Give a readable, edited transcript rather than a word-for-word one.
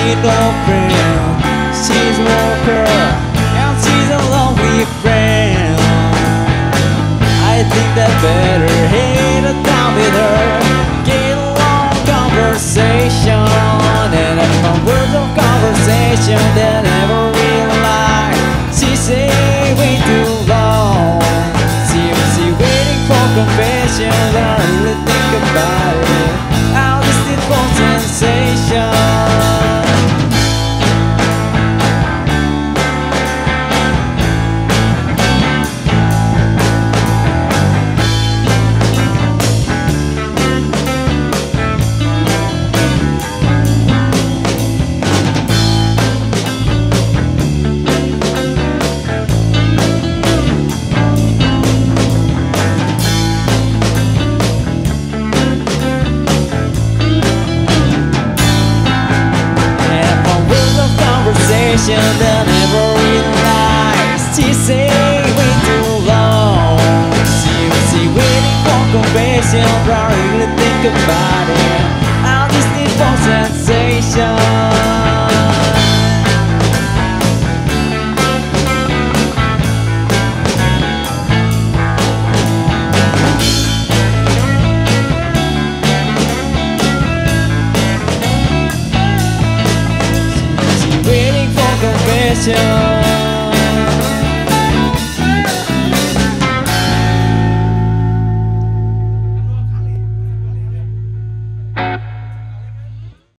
with no friend. She's a walker and she's a lonely friend. I think that better hit a time with her, get a long conversation, and have some words of conversation that I never realized. She say way too long. She waiting for confession, but I really think about it. I'll just need for sensation. That I never realized. She say way too long. She waiting for confession, but I really think about it. I just need for sensation. She waiting for confession.